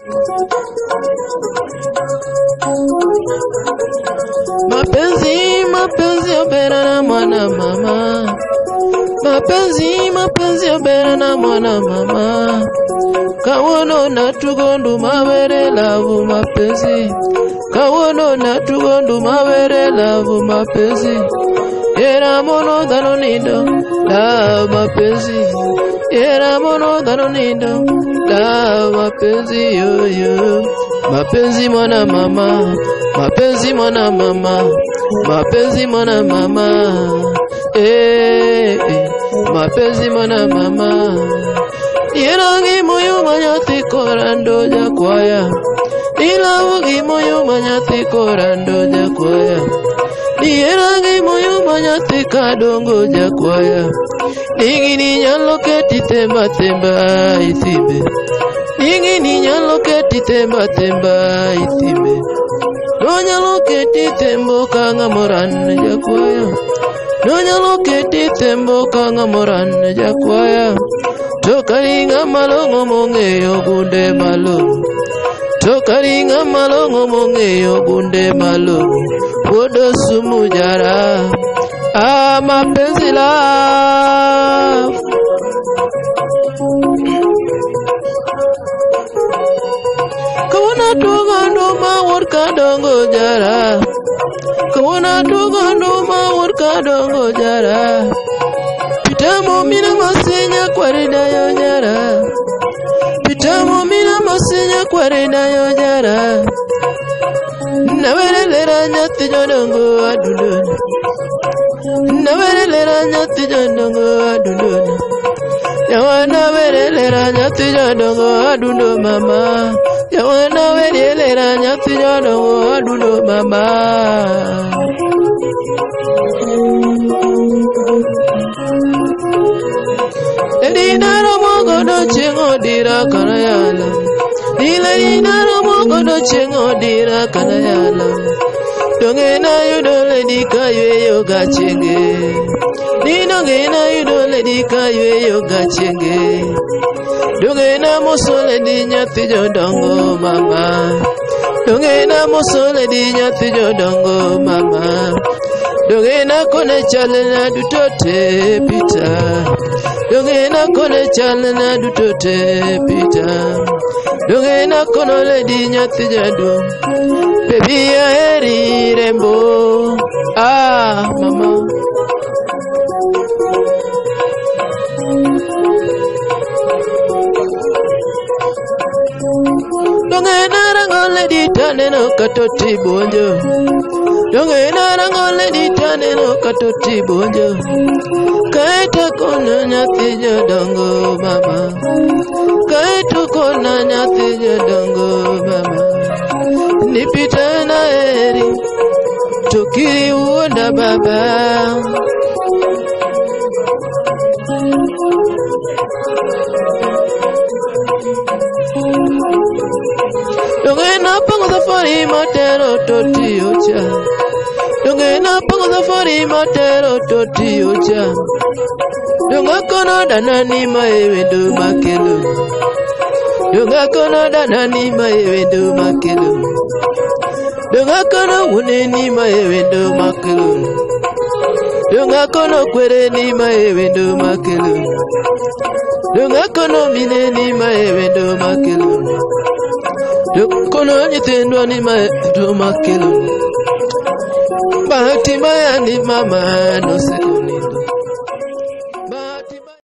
Mapenzi obera na mwana mama. Mapenzi obera na mwana mama. Kawono na tugondu mawere lavu mapenzi. Kawono na tugondu mawere lavu mapenzi. Era mono dano nindo la mapenzi. Era mono dano nindo la mapenzi yo yo. Mapenzi mwana mama. Mapenzi mwana mama. Mapenzi mwana mama. Mapenzi mwana mama. Irangi moyo manyati korando jakwaya. Ilawogi moyo manyati korando jakwaya. Irangi moyo manyati kadongo jakwaya. Ningini nyalo keti temba temba itibe. Ningini nyalo keti temba temba itibe. No nyalo keti tembo kanga moran jakwaya. No nyalo keti tembo kanga moran jakwaya. Tokaringa malongo mongeyo gunde malongo. Tokaringa malongo mongeyo gunde malongo. Wodo sumu jara. Mapenzi love. Kawana tugando mawur kadongo jara. Kawana tugando mawur kadongo jara. Pitamo mina masenya kwarida yo jara. Pitamo mina masenya kwarida yo jara. Nawerelera nyati jodongo adulona. Nawerelera nyati jodongo adulona. Yawana werelera nyati jodongo adulo mama. Yawana werelera nyati jodongo adulo mama. Dinaro mogo do chengo dira kanayala. Dinaro mogo do chengo dira kanayala. Dongena yudo dika yo gachenge. Dinongena yudo dika yo gachenge. Dongena mosole di nyati jodongo mama. Dongena mosole di nyati jodongo mama. Dongena kone chalena dutote pita. Dongena kone chalena dutote pita. Dongena kono ledi nyati jadu. Baby ya heri rembo. Mama. Dongena rangole di taneno katoti bonjo. Dongena rangole di taneno katoti bonjo. Kaita kono nyati jodongo mama. Kaita kono nyati jodongo mama. Nipita na eri tukiri uonda baba. Dongena pango safari matero toti ocha. Dongena pango safari matero toti ocha. Donga kono danani maewendo makelo. Donga kono danani maewendo makelo. Donga kono uneni maewendo makelo. Donga kono kwereni maewendo makelo. Donga kono mineni maewendo makelo. Kono nyitendo ni maewendo makelo. Bahati maya ni mama no se.